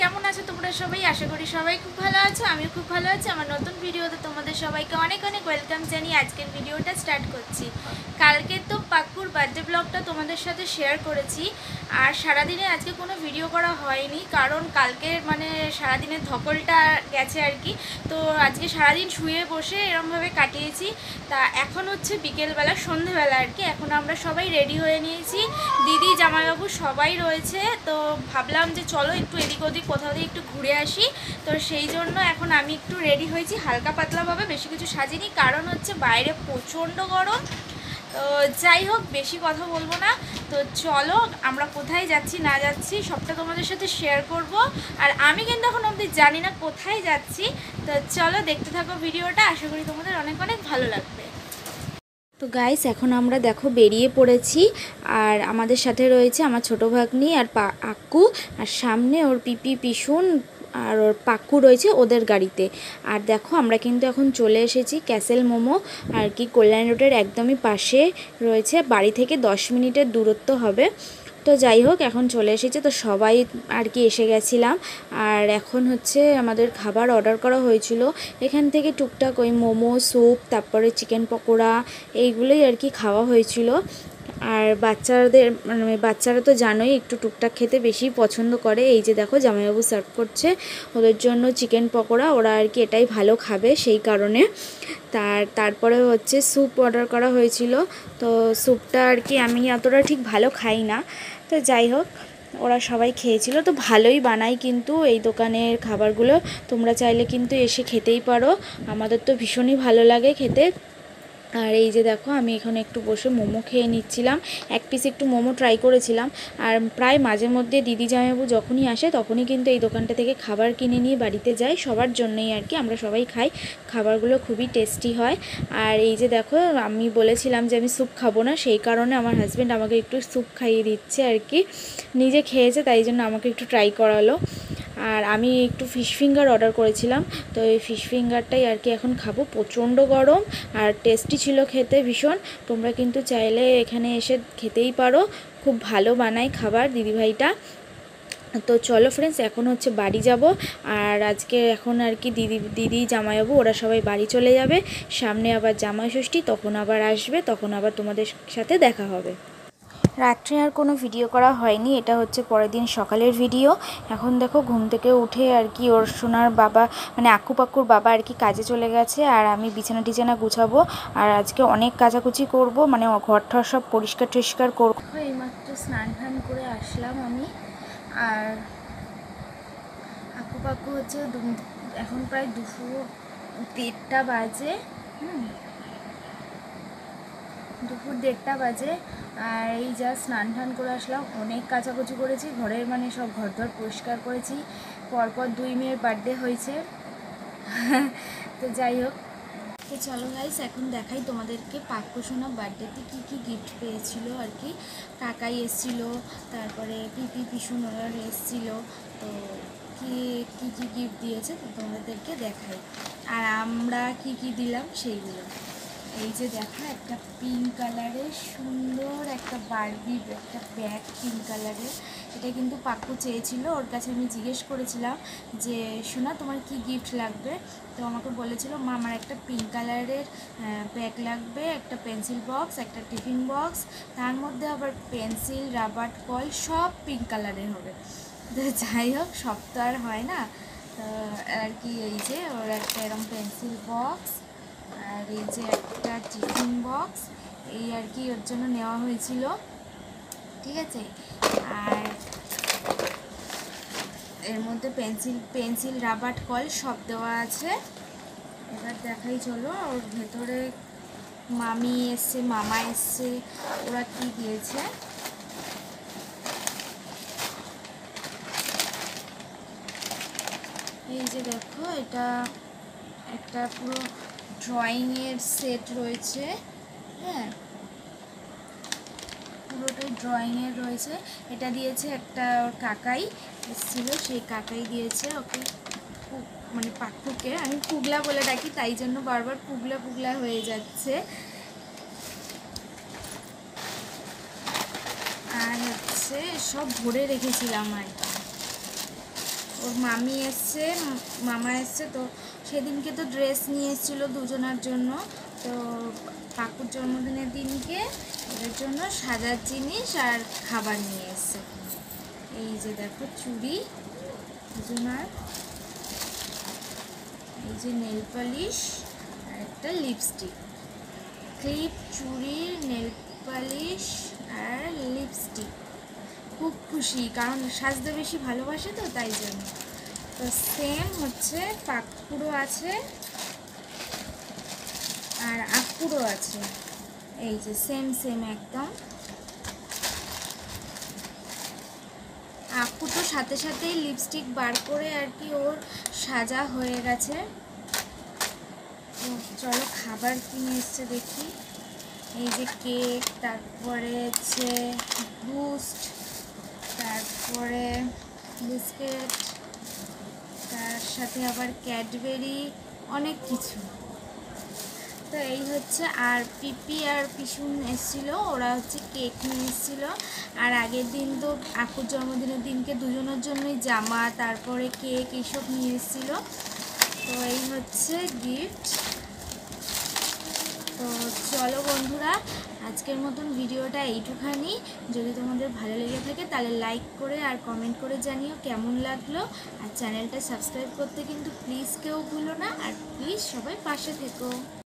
কেমন আছো তোমরা সবাই? আশা করি সবাই খুব ভালো আছো, আমিও খুব ভালো আছি। আমার নতুন ভিডিওতে তোমাদের সবাইকে অনেক অনেক ওয়েলকাম জানিয়ে আজকের ভিডিওটা স্টার্ট করছি। কালকে তো পাক্কুর বার্থডে ব্লগটা তোমাদের সাথে শেয়ার করেছি, আর সারাদিনে আজকে কোনো ভিডিও করা হয়নি, কারণ কালকের মানে সারাদিনের ধকলটা গেছে আর কি। তো আজকে সারাদিন শুয়ে বসে এরমভাবে কাটিয়েছি। তা এখন হচ্ছে বিকেলবেলা, সন্ধেবেলা আর কি। এখন আমরা সবাই রেডি হয়ে নিয়েছি, দিদি জামাইবাবু সবাই রয়েছে। তো ভাবলাম যে চলো একটু এদিক ওদিক কোথাও দিয়ে একটু ঘুরে আসি। তো সেই জন্য এখন আমি একটু রেডি হয়েছি হালকা পাতলাভাবে, বেশি কিছু সাজিনি, কারণ হচ্ছে বাইরে প্রচণ্ড গরম। তো যাই হোক, বেশি কথা বলবো না। তো চলো আমরা কোথায় যাচ্ছি না যাচ্ছি সবটা তোমাদের সাথে শেয়ার করব। আর আমি কিন্তু এখন অবধি জানি না কোথায় যাচ্ছি। তো চলো দেখতে থাকো ভিডিওটা, আশা করি তোমাদের অনেক অনেক ভালো লাগবে। তো গাইস, এখন আমরা দেখো বেরিয়ে পড়েছি, আর আমাদের সাথে রয়েছে আমার ছোটো ভাগ্নি আর আক্কু, আর সামনে ওর পিপি পিসুন আর ওর পাক্কু রয়েছে ওদের গাড়িতে। আর দেখো আমরা কিন্তু এখন চলে এসেছি ক্যাসেল মোমো আর কি, কল্যাণ রোডের একদমই পাশে রয়েছে, বাড়ি থেকে 10 মিনিটের দূরত্ব হবে। তো যাই হোক, এখন চলে এসেছে, তো সবাই আর কি এসে গেছিলাম। আর এখন হচ্ছে আমাদের খাবার অর্ডার করা হয়েছিল এখান থেকে, টুকটাক ওই মোমো, স্যুপ, তারপরে চিকেন পকোড়া, এইগুলোই আর কি খাওয়া হয়েছিল। আর বাচ্চারা তো জানোই একটু টুকটাক খেতে বেশি পছন্দ করে। এই যে দেখো জামাইবাবু সার্ভ করছে ওদের জন্য চিকেন পকোড়া, ওরা আর কি এটাই ভালো খাবে সেই কারণে। তারপরে হচ্ছে স্যুপ অর্ডার করা হয়েছিল। তো স্যুপটা আর কি আমি অতটা ঠিক ভালো খাই না, তো যাই হোক ওরা সবাই খেয়েছিল। তো ভালোই বানায় কিন্তু এই দোকানের খাবারগুলো, তোমরা চাইলে কিন্তু এসে খেতেই পারো, আমাদের তো ভীষণই ভালো লাগে খেতে। আর এই যে দেখো আমি এখানে একটু বসে মোমো খেয়ে নিচ্ছিলাম, এক পিস একটু মোমো ট্রাই করেছিলাম। আর প্রায় মাঝে মধ্যে দিদি জামাইবাবু যখনই আসে তখনই কিন্তু এই দোকানটা থেকে খাবার কিনে নিয়ে বাড়িতে যাই, সবার জন্যই আর কি, আমরা সবাই খাই। খাবারগুলো খুবই টেস্টি হয়। আর এই যে দেখো আমি বলেছিলাম যে আমি স্যুপ খাবো না, সেই কারণে আমার হাজব্যান্ড আমাকে একটু স্যুপ খাইয়ে দিচ্ছে আর কি, নিজে খেয়েছে তাই জন্য আমাকে একটু ট্রাই করালো। আর আমি একটু ফিশ ফিঙ্গার অর্ডার করেছিলাম, তো এই ফিশ ফিঙ্গারটাই আর কি এখন খাবো। প্রচণ্ড গরম আর টেস্টি ছিল খেতে ভীষণ, তোমরা কিন্তু চাইলে এখানে এসে খেতেই পারো, খুব ভালো বানায় খাবার দিদিভাইটা। তো চলো ফ্রেন্ডস, এখন হচ্ছে বাড়ি যাব। আর আজকে এখন আর কি দিদি জামাইবাবু ওরা সবাই বাড়ি চলে যাবে, সামনে আবার জামাই ষষ্ঠী, তখন আবার আসবে, তখন আবার তোমাদের সাথে দেখা হবে। রাত্রে আর কোনো ভিডিও করা হয়নি, এটা হচ্ছে পরের দিন সকালের ভিডিও। এখন দেখো ঘুম থেকে উঠে আর কি ওর সোনার বাবা মানে আক্কু পাক্কুর বাবা আর কি কাজে চলে গেছে, আর আমি বিছানা টিছানা গুছাবো। আর আজকে অনেক কাচাকুচি করব, মানে ঘর ঠর সব পরিষ্কার টরিষ্কার করবো। এইমাত্র স্নান টান করে আসলাম আমি, আর আক্কু পাক্কু হচ্ছে এখন প্রায় 2:30 বাজে, দুপুর 1:30 বাজে। আর এই যা স্নান টান করে আসলাম, অনেক কাচাকুচি করেছি ঘরের, মানে সব ঘর পরিষ্কার করেছি, পরপর 2 মেয়ের বার্থডে হয়েছে। তো যাই হোক, তো চলো গাইস এখন দেখাই তোমাদেরকে পাক্কু সোনা বার্থডেতে কী কী গিফট পেয়েছিল আর কি। কাকাই এসেছিলো, তারপরে পিপি পিসুন ওরা এসেছিলো। তো কী কী গিফট দিয়েছে তো তোমাদেরকে দেখাই, আর আমরা কি কি দিলাম সেইগুলো। এই যে দেখো একটা পিঙ্ক কালারের সুন্দর একটা বারবি একটা ব্যাগ, পিঙ্ক কালারের। এটা কিন্তু পাক্কু চেয়েছিল, ওর কাছে আমি জিজ্ঞেস করেছিলাম যে সোনা তোমার কি গিফট লাগবে, তো আমাকে বলেছিল মা আমার একটা পিঙ্ক কালারের ব্যাগ লাগবে, একটা পেন্সিল বক্স, একটা টিফিন বক্স, তার মধ্যে আবার পেন্সিল, রাবার, কল সব পিঙ্ক কালারের হবে। তো যাই হোক, সব তো আর হয় না, তো আর কি এই যে ওর একটা এরকম পেন্সিল বক্স, আর এই যে একটা টিফিন বক্স, এই আর কি ওর জন্য নেওয়া হয়েছিল, ঠিক আছে। আর এর মধ্যে পেন্সিল রাবার, কল সব দেওয়া আছে। এবার দেখাই চলো ওর ভেতরে মামি এসছে, মামা এসছে, ওরা কি দিয়েছে। এই যে দেখো এটা একটা পুরো ড্রয়িংয়ের সেট রয়েছে, হ্যাঁ পুরোটাই ড্রয়িংয়ের রয়েছে। এটা দিয়েছে একটা ওর কাকাই এসেছিলো, সেই কাকাই দিয়েছে ওকে, মানে পাক্কুকে আমি পুগলা বলে ডাকি, তাই জন্য বারবার পুগলা পুগলা হয়ে যাচ্ছে। আর হচ্ছে সব ভরে রেখেছিলাম আর কি, ওর মামি এসছে, মামা এসছে, তো সেদিনকে তো ড্রেস নিয়ে এসেছিলো দুজনার জন্য। তো পাকুর জন্মদিনের দিনকে ওদের জন্য সাজার জিনিস আর খাবার নিয়ে এসছে। এই যে দেখো চুড়ি দুজনার, এই যে নেল পালিশ আর একটা লিপস্টিক, ক্লিপ, চুড়ি, নেল পালিশ আর লিপস্টিক। খুব খুশি, কারণ সাজতে বেশি ভালোবাসে তো তাই জন্য। তো সেম হচ্ছে পাকুরও আছে আর আকুরও আছে, এই যে সেম সেম একদম। আপু তো সাথে সাথেই লিপস্টিক বার করে আর কি ওর সাজা হয়ে গেছে। তো চলো খাবার কিনে এসছে দেখি। এই যে কেক, তারপরে হচ্ছে বুস্ট, তারপরে বিস্কিট, তার সাথে আবার ক্যাডবেরি, অনেক কিছু। তো এই হচ্ছে, আর পিপি আর পিসুন এসেছিলো, ওরা হচ্ছে কেক নিয়ে এসেছিলো। আর আগের দিন তো আপুর জন্মদিনের দিনকে দুজনের জন্যই জামা, তারপরে কেক এইসব নিয়ে এসেছিলো। তো এই হচ্ছে গিফট। তো চলো বন্ধুরা, আজকের মতন ভিডিওটা এইটুখানি। যদি তোমাদের ভালো লেগে থাকে তাহলে লাইক করে আর কমেন্ট করে জানিও কেমন লাগলো। আর চ্যানেলটা সাবস্ক্রাইব করতে কিন্তু প্লিজ কেউ ভুলো না, আর প্লিজ সবাই পাশে থেকো।